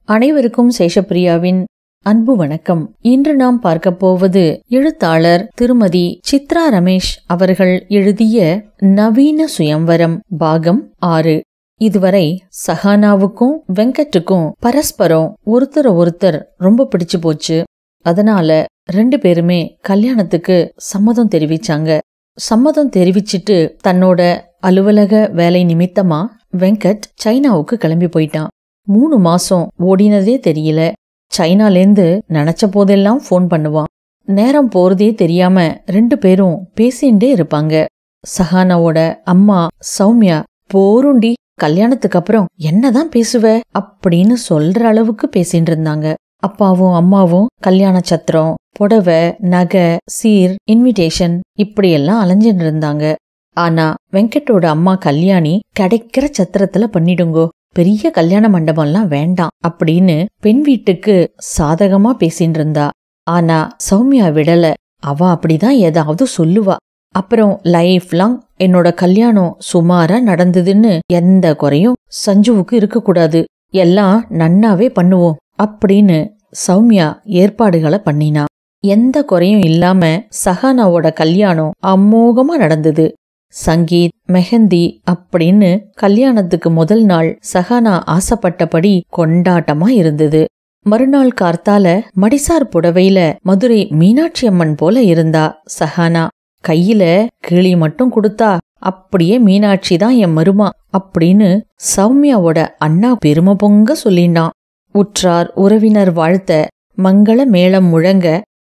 அனைவருக்கும் சேஷப்பிரியாவின் அன்பு வணக்கம். இன்று நாம் பார்க்க போவது எழுத்தாளர் திருமதி சித்ரா ரமேஷ் அவர்கள் எழுதிய நவீன சுயம்வரம் பாகம் 6. இதுவரை சஹானாவுக்கும் வெங்கட்டுக்கும் பரஸ்பரம் ஒருத்தர் ரொம்ப பிடிச்சு போச்சு. அதனால 2 பேருமே கல்யாணத்துக்கு சம்மதம் தெரிவிச்சாங்க. சம்மதம் தெரிவிச்சிட்டு தன்னோட அலுவலக வேலை நிமித்தமா வெங்கட் சைனாவுக்கு கிளம்பி போயிட்டான். 3 மாசம் ஓடினதே தெரியல. சைனாலேந்து நினைச்ச போதெல்லாம் போன் பண்ணுவான். நேரம் போறதே தெரியாம 2 பேரும் பேசிண்டே இருப்பாங்க. சஹானாவோட அம்மா சௌமியா, போருண்டி, கல்யாணத்துக்கு அப்புறம் என்னதான் பேசுவ அப்படின்னு சொல்ற அளவுக்கு பேசிட்டு இருந்தாங்க. அப்பாவும் அம்மாவும் கல்யாண சத்திரம், புடவை, நகை, சீர், இன்விடேஷன் இப்படியெல்லாம் அலைஞ்சிட்டு இருந்தாங்க. ஆனா வெங்கட்டோட அம்மா கல்யாணி கிடைக்கிற சத்திரத்துல பண்ணிடுங்கோ, பெரிய கல்யாண மண்டபம்லாம் வேண்டாம் அப்படின்னு பெண் வீட்டுக்கு சாதகமா பேசிட்டு இருந்தா. ஆனா சௌமியா விடல. அவ அப்படிதான் ஏதாவது சொல்லுவா. அப்புறம் லைஃப் லாங் என்னோட கல்யாணம் சுமாரா நடந்ததுன்னு எந்த குறையும் சஞ்சுவுக்கு இருக்கக்கூடாது, எல்லாம் நன்னாவே பண்ணுவோம் அப்படின்னு சௌமியா ஏற்பாடுகளை பண்ணினா. எந்த குறையும் இல்லாம சஹானாவோட கல்யாணம் அமோகமா நடந்தது. சங்கீத், மெஹந்தி அப்படின்னு கல்யாணத்துக்கு முதல் நாள் சஹானா ஆசைப்பட்டபடி கொண்டாட்டமா இருந்தது. மறுநாள் கார்த்தால மடிசார் புடவையில மதுரை மீனாட்சி அம்மன் போல இருந்தா சஹானா. கையில கிளி மட்டும் கொடுத்தா அப்படியே மீனாட்சி தான் என் மருமா அப்படின்னு சௌமியாவோட அண்ணா பெருமை பொங்க சொல்லினான். உற்றார் உறவினர் வாழ்த்த மங்கள மேளம் முழங்க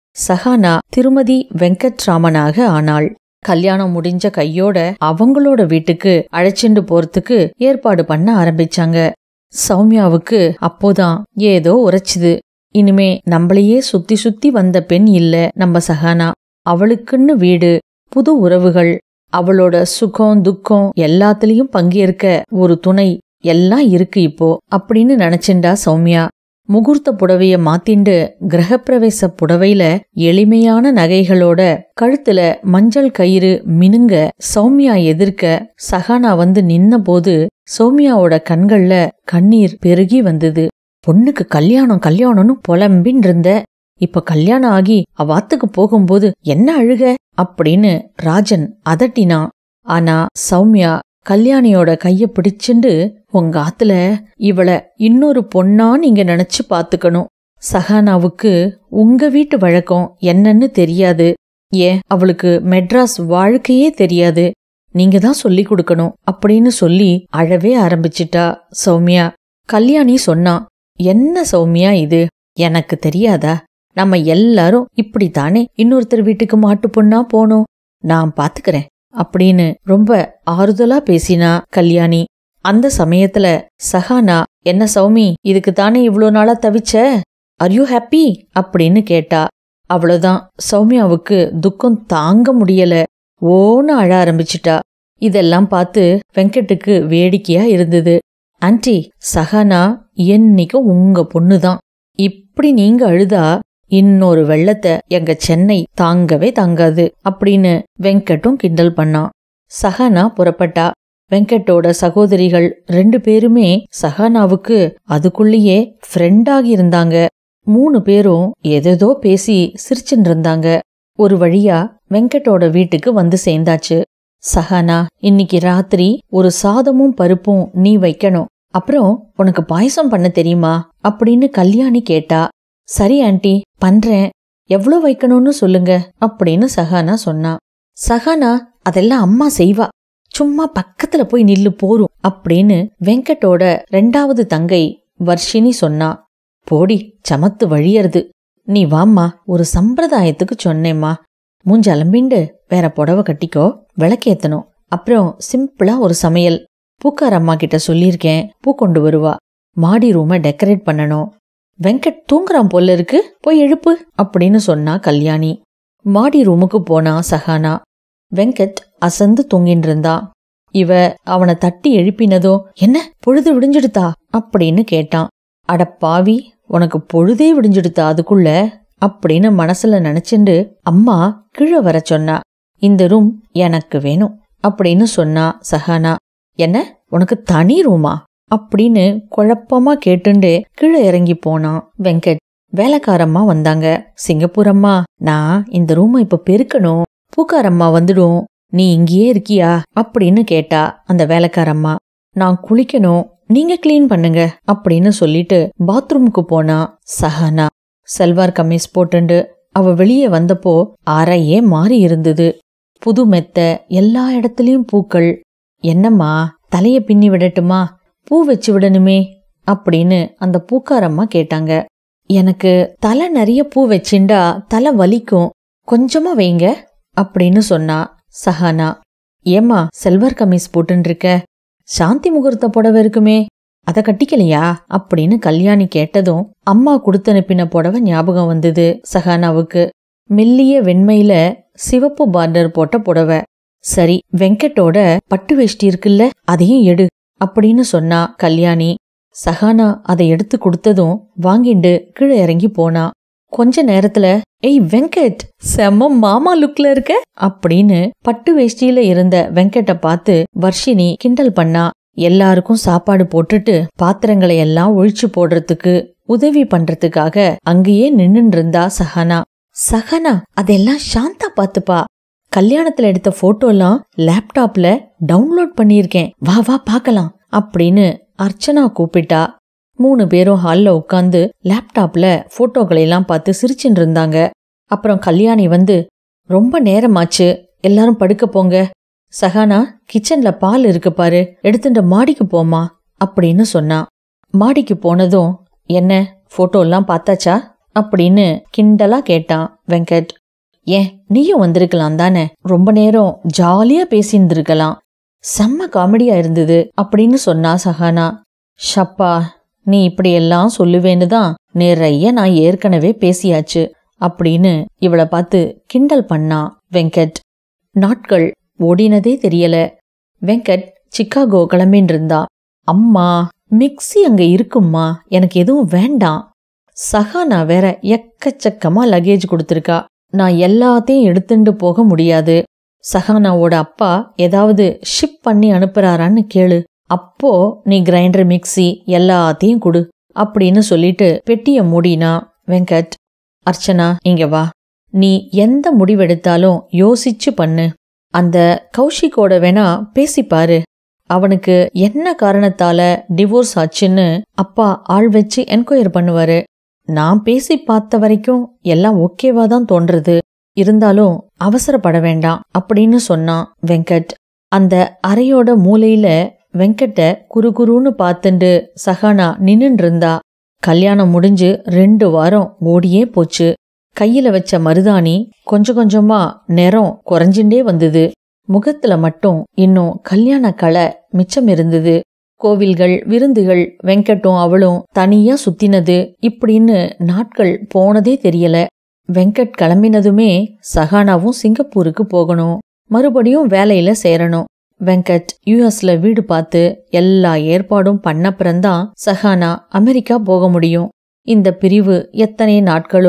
சஹானா திருமதி வெங்கட்ராமனாக ஆனாள். கல்யாணம் முடிஞ்ச கையோட அவங்களோட வீட்டுக்கு அழைச்சிண்டு போறதுக்கு ஏற்பாடு பண்ண ஆரம்பிச்சாங்க. சௌமியாவுக்கு அப்போதான் ஏதோ உரைச்சுது. இனிமே நம்மளையே சுத்தி சுத்தி வந்த பெண் இல்ல நம்ம சஹானா. அவளுக்குன்னு வீடு, புது உறவுகள், அவளோட சுகம் துக்கம் எல்லாத்துலயும் பங்கேற்க ஒரு துணை எல்லாம் இருக்கு இப்போ அப்படின்னு நினைச்சுண்டா சௌமியா. முகூர்த்த புடவைய மாத்திண்டு கிரகப்பிரவேச புடவையில எளிமையான நகைகளோட கழுத்துல மஞ்சள் கயிறு மினுங்க சௌமியா எதிர்க்க சஹானா வந்து நின்ன போது சௌமியாவோட கண்கள்ல கண்ணீர் பெருகி வந்தது. பொண்ணுக்கு கல்யாணம்னு புலம்பின் இருந்த, இப்ப கல்யாணம் ஆகி அவாத்துக்கு போகும்போது என்ன அழுக அப்படின்னு ராஜன் அதட்டினா. ஆனா சௌமியா கல்யாணியோட கைய பிடிச்சுண்டு, உங்க ஆத்துல இவளை இன்னொரு பொண்ணா நீங்க நினைச்சு பாத்துக்கணும். சஹானாவுக்கு உங்க வீட்டு வழக்கம் என்னன்னு தெரியாது, ஏன் அவளுக்கு மெட்ராஸ் வாழ்க்கையே தெரியாது, நீங்க தான் சொல்லி கொடுக்கணும் அப்படின்னு சொல்லி அழவே ஆரம்பிச்சிட்டா சௌமியா. கல்யாணி சொன்னா, என்ன சௌமியா இது, எனக்கு தெரியாதா? நம்ம எல்லாரும் இப்படித்தானே இன்னொருத்தர் வீட்டுக்கு மாட்டு பொண்ணா போனோம், நான் பாத்துக்கிறேன் அப்படின்னு ரொம்ப ஆறுதலா பேசினா கல்யாணி. அந்த சமயத்துல சஹானா, என்ன சௌமி, இதுக்கு தானே இவ்ளோ நாளா தவிச்ச, ஆர் யூ ஹாப்பி அப்படின்னு கேட்டா. அவ்வளவுதான், சௌமியாவுக்கு துக்கம் தாங்க முடியல, ஓன்னு அழ ஆரம்பிச்சிட்டா. இதெல்லாம் பார்த்து வெங்கட்டுக்கு வேடிக்கையா இருந்தது. ஆன்ட்டி, சஹானா என்னைக்கும் உங்க பொண்ணுதான், இப்படி நீங்க அழுதா இன்னொரு வெள்ளத்தை எங்க சென்னை தாங்கவே தாங்காது அப்படின்னு வெங்கட்டும் கிண்டல் பண்ணான். சஹானா புறப்பட்டா. வெங்கட்டோட சகோதரிகள் 2 பேருமே சஹானாவுக்கு அதுக்குள்ளேயே ஃப்ரெண்டாகி இருந்தாங்க. 3 பேரும் ஏதேதோ பேசி சிரிச்சுட்டு இருந்தாங்க. ஒரு வழியா வெங்கட்டோட வீட்டுக்கு வந்து சேர்ந்தாச்சு. சஹானா, இன்னைக்கு ராத்திரி ஒரு சாதமும் பருப்பும் நீ வைக்கணும், அப்புறம் உனக்கு பாயசம் பண்ண தெரியுமா அப்படின்னு கல்யாணி கேட்டா. சரி ஆண்டி, பண்றேன், எவ்வளோ வைக்கணும்னு சொல்லுங்க அப்படின்னு சஹானா சொன்னா. சஹானா, அதெல்லாம் அம்மா செய்வா, சும்மா பக்கத்துல போய் நில்லு போரும் அப்படின்னு வெங்கட்டோட 2வது தங்கை வர்ஷினி சொன்னா. போடி, சமத்து வழியறது, நீ வாம்மா, ஒரு சம்பிரதாயத்துக்கு சொன்னேம்மா, மூஞ்ச அலம்பிண்டு வேற புடவை கட்டிக்கோ, விளக்கேத்தணும், அப்புறம் சிம்பிளா ஒரு சமையல், பூக்கார அம்மா கிட்ட சொல்லியிருக்கேன், பூ கொண்டு வருவா, மாடி ரூமை டெக்கரேட் பண்ணணும், வெங்கட் தூங்குறான் போல இருக்கு, போய் எழுப்பு அப்படின்னு சொன்னா கல்யாணி. மாடி ரூமுக்கு போனா சஹானா. வெங்கட் அசந்து தூங்கின்னு இருந்தான். இவ அவனை தட்டி எழுப்பினதோ, என்ன பொழுது விடிஞ்சிடுதா அப்படின்னு கேட்டான். அடப்பாவி, உனக்கு பொழுதே விடிஞ்சிடுதா அதுக்குள்ள அப்படின்னு மனசுல நினைச்சுண்டு அம்மா கீழே வர சொன்னா. இந்த ரூம் எனக்கு வேணும் அப்படின்னு சொன்னா சஹானா. என்ன, உனக்கு தனி ரூமா? அப்படின்னு குழப்பமா கேட்டுண்டு கீழே இறங்கி போனான் வெங்கட். வேலைக்காரம்மா வந்தாங்க. சிங்கப்பூர் அம்மா, நான் இந்த ரூமை இப்ப பெருக்கணும், பூக்காரம்மா வந்துடும், நீ இங்கேயே இருக்கியா அப்படின்னு கேட்டா அந்த வேலைக்காரம்மா. நான் குளிக்கணும், நீங்க கிளீன் பண்ணுங்க அப்படின்னு சொல்லிட்டு பாத்ரூமுக்கு போனா சஹானா. சல்வார் கமீஸ் போட்டுண்டு அவ வெளியே வந்தப்போ அறையே மாறி இருந்தது. புது மெத்த, எல்லா இடத்துலயும் பூக்கள். என்னம்மா, தலைய பின்னி விடட்டுமா, பூ வச்சு விடணுமே அப்படின்னு அந்த பூக்காரம்மா கேட்டாங்க. எனக்கு தலை நிறைய பூ வச்சுண்டா தலை வலிக்கும், கொஞ்சமா வைங்க அப்படின்னு சொன்னா சஹானா. ஏம்மா செல்வார் கமீஸ் போட்டுன்னு இருக்க, சாந்தி முகூர்த்த புடவை இருக்குமே, அத கட்டிக்கலையா அப்படின்னு கல்யாணி கேட்டதும் அம்மா கொடுத்து அனுப்பின புடவை ஞாபகம் வந்தது சஹானாவுக்கு. மெல்லிய வெண்மையில சிவப்பு பார்டர் போட்ட புடவை. சரி, வெங்கட்டோட பட்டு வேஷ்டி இருக்குல்ல, அதையும் எடு அப்படின்னு சொன்னா கல்யாணி. சஹானா அதை எடுத்து கொடுத்ததும் வாங்கிண்டு கீழே இறங்கி போனா. கொஞ்ச நேரத்துல, ஏய் வெங்கட், செம்ம மாமா லுக்ல இருக்க அப்படின்னு பட்டு வேஷ்டியில இருந்த வெங்கட்ட பார்த்து வர்ஷினி கிண்டல் பண்ணா. எல்லாருக்கும் சாப்பாடு போட்டுட்டு பாத்திரங்களை எல்லாம் ஒழிச்சு போடுறதுக்கு உதவி பண்றதுக்காக அங்கேயே நின்னுட்டு இருந்தா சஹானா. சஹானா, அதெல்லாம் சாந்தா பாத்துப்பா, கல்யாணத்துல எடுத்த போட்டோ எல்லாம் லேப்டாப்ல டவுன்லோட் பண்ணிருக்கேன், வா வா பாக்கலாம் அப்படின்னு அர்ச்சனா கூப்பிட்டா. 3 பேரும் ஹால்ல உட்காந்து லேப்டாப்ல போட்டோக்களை எல்லாம் பார்த்து சிரிச்சுட்டு இருந்தாங்க. அப்புறம் கல்யாணி வந்து, ரொம்ப நேரமாச்சு, எல்லாரும் படுக்க போங்க, சஹானா கிச்சன்ல பால் இருக்கு பாரு, எடுத்துட்டு மாடிக்கு போமா அப்படின்னு சொன்னா. மாடிக்கு போனதும், என்ன போட்டோ எல்லாம் பார்த்தாச்சா அப்படின்னு கிண்டலா கேட்டான் வெங்கட். ஏன் நீயும் வந்திருக்கலாம் தானே, ரொம்ப நேரம் ஜாலியா பேசியிருந்திருக்கலாம், செம்ம காமெடியா இருந்தது அப்படின்னு சொன்னா சஹானா. ஷப்பா, நீ இப்படியெல்லாம் சொல்லுவேன்னு தான் நிறைய நான் ஏற்கனவே பேசியாச்சு அப்படின்னு இவளை பார்த்து கிண்டல் பண்ணா வெங்கட். நாட்கள் ஓடினதே தெரியல. வெங்கட் சிக்காகோ கிளம்பின்னு இருந்தா. அம்மா, மிக்ஸி அங்க இருக்கும்மா, எனக்கு எதுவும் வேண்டாம். சஹானா வேற எக்கச்சக்கமா லக்கேஜ் கொடுத்துருக்கா, நான் எல்லாத்தையும் எடுத்துட்டு போக முடியாது. சஹானாவோட அப்பா ஏதாவது ஷிப் பண்ணி அனுப்புறாரான்னு கேளு, அப்போ நீ கிரைண்டர் மிக்ஸி எல்லாத்தையும் கொடு அப்படின்னு சொல்லிட்டு பெட்டிய மூடினா வெங்கட். அர்ச்சனா, இங்க வா, நீ எந்த முடிவெடுத்தாலும் யோசிச்சு பண்ணு. அந்த கௌஷிக்கோட வேணா பேசிப்பாரு, அவனுக்கு என்ன காரணத்தால டிவோர்ஸ் ஆச்சுன்னு அப்பா ஆள் வச்சு என்கொயர் பண்ணுவாரு. நான் பேசி பார்த்த வரைக்கும் எல்லாம் ஓகேவா தான் தோன்றது, இருந்தாலும் அவசரப்பட வேண்டாம் அப்படின்னு சொன்னான் வெங்கட். அந்த அறையோட மூலையில வெங்கட்ட குறுகுறுன்னு பார்த்துண்டு சஹானா நின்னுட்டு இருந்தா. கல்யாணம் முடிஞ்சு 2 வாரம் ஓடியே போச்சு. கையில வச்ச மருதாணி கொஞ்சம் கொஞ்சமா நிறம் குறைஞ்சுட்டே வந்தது. முகத்துல மட்டும் இன்னும் கல்யாண களை மிச்சம் இருந்தது. கோவில்கள், விருந்துகள், வெங்கட்டும் அவளும் தனியா சுத்தினது, இப்படின்னு நாட்கள் போனதே தெரியல. வெங்கட் கிளம்பினதுமே சஹானாவும் சிங்கப்பூருக்கு போகணும், மறுபடியும் வேலையில சேரணும். வெங்கட் யுஎஸ்ல வீடு பார்த்து எல்லா ஏற்பாடும் பண்ணப்புறம்தான் சஹானா அமெரிக்கா போக முடியும். இந்த பிரிவு எத்தனை நாட்களோ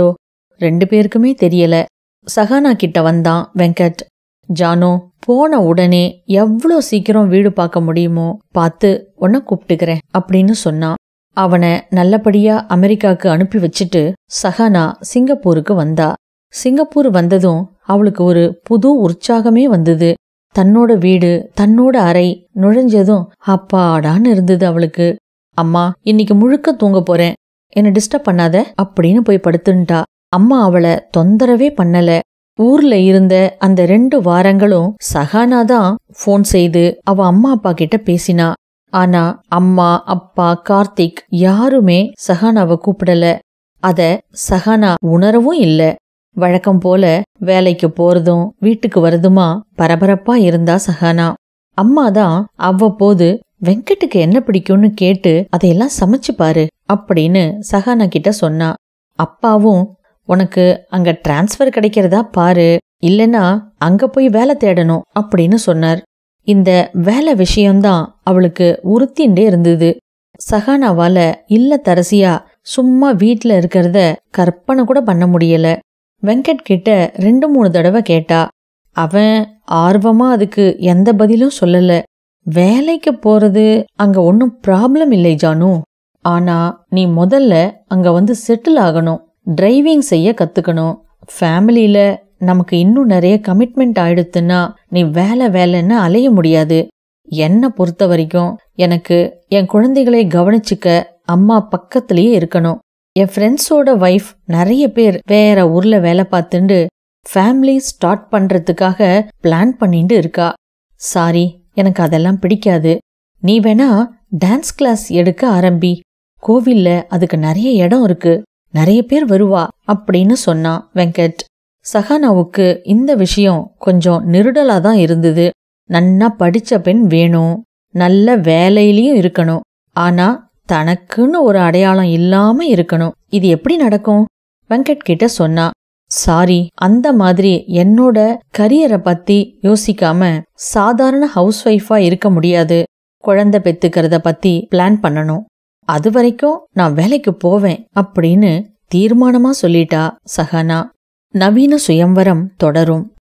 2 பேருக்குமே தெரியல. சஹானா கிட்ட வந்தான் வெங்கட். ஜானோ, போன உடனே எவ்வளோ சீக்கிரம் வீடு பார்க்க முடியுமோ பார்த்து உன்னை கூப்பிட்டுக்கிறேன் அப்படின்னு சொன்னான். அவனை நல்லபடியா அமெரிக்காவுக்கு அனுப்பி வச்சுட்டு சஹானா சிங்கப்பூருக்கு வந்தா. சிங்கப்பூர் வந்ததும் அவளுக்கு ஒரு புது உற்சாகமே வந்தது. தன்னோட வீடு, தன்னோட அறை நுழைஞ்சதும் அப்பாடான்னு இருந்தது அவளுக்கு. அம்மா, இன்னைக்கு முழுக்க தூங்க போறேன், என்ன டிஸ்டர்ப் பண்ணாத அப்படின்னு போய் படுத்துட்டா. அம்மா அவளை தொந்தரவே பண்ணல. ஊர்ல இருந்த அந்த 2 வாரங்களும் சஹானாதான் போன் செய்து அவ அம்மா அப்பா கிட்ட பேசினா. ஆனா அம்மா, அப்பா, கார்த்திக் யாருமே சஹானாவை கூப்பிடல. அத சஹானா உணரவும் இல்ல. வழக்கம் போல வேலைக்கு போறதும் வீட்டுக்கு வரதுமா பரபரப்பா இருந்தா சஹானா. அம்மாதான் அவ்வப்போது வெங்கட்டுக்கு என்ன பிடிக்கும்னு கேட்டு அதையெல்லாம் சமைச்சு பாரு அப்படின்னு சஹானா கிட்ட சொன்னா. அப்பாவும், உனக்கு அங்க டிரான்ஸ்பர் கிடைக்கிறதா பாரு, இல்லனா அங்க போய் வேலை தேடணும் அப்படின்னு சொன்னார். இந்த வேலை விஷயம்தான் அவளுக்கு உறுத்திண்டே இருந்தது. சஹானாவால இல்லத்தரசியா சும்மா வீட்ல இருக்கிறத கற்பனை கூட பண்ண முடியல. வெங்கட் கிட்ட 2-3 தடவை கேட்டா. அவன் ஆர்வமா அதுக்கு எந்த பதிலும் சொல்லல. வேலைக்கு போறது அங்க ஒன்னும் ப்ராப்ளம் இல்லை ஜானு. ஆனா நீ முதல்ல அங்க வந்து செட்டில் ஆகணும், டிரைவிங் செய்ய கத்துக்கணும். ஃபேமிலியில நமக்கு இன்னும் நிறைய கமிட்மெண்ட் ஆயிடுத்துன்னா நீ வேலைன்னு அலைய முடியாது. என்ன பொறுத்த வரைக்கும் எனக்கு என் குழந்தைகளை கவனிச்சுக்க அம்மா பக்கத்திலேயே இருக்கணும். என் ஃப்ரெண்ட்ஸோட வைஃப் நிறைய பேர் வேற ஊர்ல வேலை பார்த்துண்டு ஃபேமிலி ஸ்டார்ட் பண்றதுக்காக பிளான் பண்ணிட்டு இருக்கா. சாரி, எனக்கு அதெல்லாம் பிடிக்காது. நீ வேணா டான்ஸ் கிளாஸ் எடுக்க ஆரம்பி. கோவில்ல அதுக்கு நிறைய இடம் இருக்கு, நிறைய பேர் வருவா அப்படின்னு சொன்னான் வெங்கட். சஹானாவுக்கு இந்த விஷயம் கொஞ்சம் நெருடலாதான் இருந்தது. நன்னா படிச்ச பெண் வேணும், நல்ல வேலையிலயும் இருக்கணும், ஆனா தனக்குன்னு ஒரு அடையாளம் இல்லாம இருக்கணும். இது எப்படி நடக்கும்? வெங்கட் கிட்ட சொன்னா. சாரி, அந்த மாதிரி என்னோட கரியரை பத்தி யோசிக்காம சாதாரண ஹவுஸ் ஒய்ஃபா இருக்க முடியாது. குழந்தை பெத்துக்கிறத பத்தி பிளான் பண்ணணும். அது வரைக்கும் நான் வேலைக்கு போவேன் அப்படின்னு தீர்மானமா சொல்லிட்டா சஹானா. நவீன சுயம்வரம் தொடரும்.